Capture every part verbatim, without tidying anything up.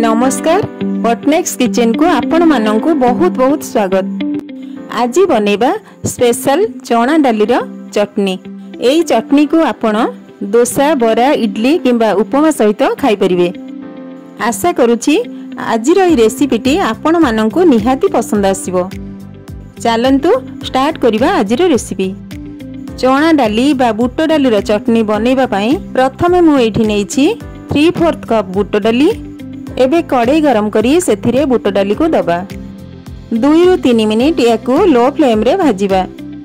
नमस्कार पटनेक्स किचन को आपण मानंकु बहुत बहुत स्वागत। आज बनेबा स्पेशल चना डाली रो चटनी। एई चटनी को आपण डोसा बरा इडली किंबा उपमा सहित खाई परिबे। आशा करूची आज रो ई रेसिपीटी आपण मानंकु निहाती पसंद आसीबो। चलंतु स्टार्ट करिबा आज रो रेसिपी। चना डाली बा बुट डाली रो चटनी बनेबा पई प्रथमे मु एठी नेइछि थ्री फोर्थ कप बुट डाली। एबे कड़े गरम करी सेथिरे बुट डाली को दबा। दुई रु तीन मिनिट याकू लो फ्लेम रे भाजिबा।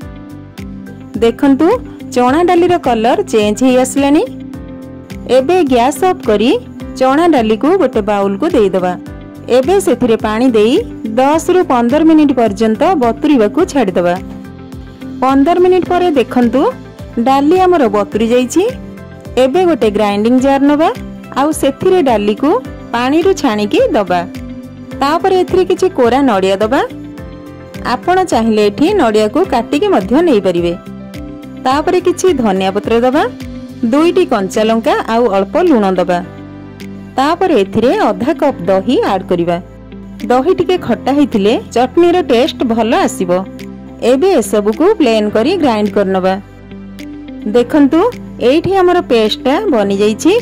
देखंतु चना डाली रो कलर चेंज हे आसलानी। एबे गैस ऑफ करी चना डाली को गोटे बाउल को देई दबा। एबे सेथिरे पानी देई दस रु पंद्रह मिनिट पर्यंत बतुरीबा को छाडी दबा। पंद्रह मिनिट परे देखंतु डाली हमर बतुरी जाईछि। एबे गोटे ग्राइंडिंग जार नबा आउ सेथिरे डाली को पानी रु छाणी की दबा। तापर एथिरे किछि कोरा नडिया दबा। आपण चाहिले एठी नडिया को काटी के मध्य नै परिबे। तापर किछि धनिया पत्र दबा। दुईटी कंचा लंका आउ अल्प लूण दबा। तापर एथिरे आधा कप दही ऐड करिबा। दही टिके खट्टा हेतिले चटनी रो टेस्ट भलो आसीबो। एबे ए सब को प्लेन करी ग्राइंड करनबा। देखंतु एठी हमर पेस्टटा बनि जाईछि।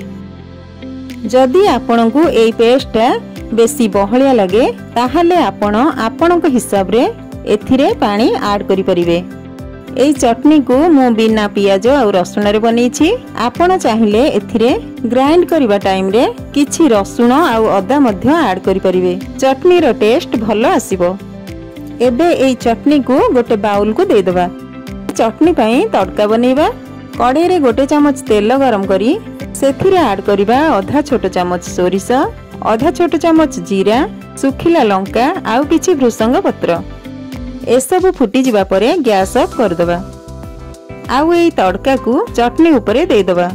जदि आपनकु एई पेस्टटा बेसी बहलिया लगे ताहाले आपण आपनक हिसाब रे एथिरे पानी ऐड करि परिबे। एई चटनी को मु बिना पियाज और रसुण रे बनेछि। आपण चाहिले एथिरे ग्राइंड करिबा टाइम रे किछि रसुण और अदा मध्य ऐड करि परिबे। चटनी रो टेस्ट भलो आसीबो। एबे एई चटनी को गोटे बाउल को दे दबा। चटनी पई तड़का बनेबा। कड़े रे गोटे चमच तेल गरम करी सेथिरे ऐड करिबा आधा छोट चमच सोरिष, आधा छोट चमच जीरा, सुखिला लंका आउ किछि भृसंग पत्र। ए सब फुटी जिबा परे गैस ऑफ कर दबा। आउ एई तड़का को चटनी ऊपर दे दबा।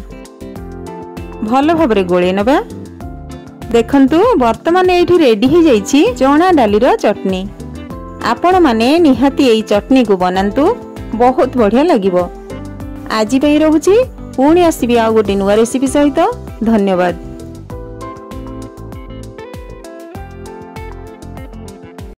भलो भाबरे गोळे नबा। देखंतु वर्तमान एठी रेडी हो जाईछि चना डाली रो चटनी। आपण माने निहाती एई चटनी को बनांतु, बहुत बढ़िया लागिबो। आज पई रहूछि, पुणी आसीबी आ गोटे नुआ रेसिपी सहित। धन्यवाद।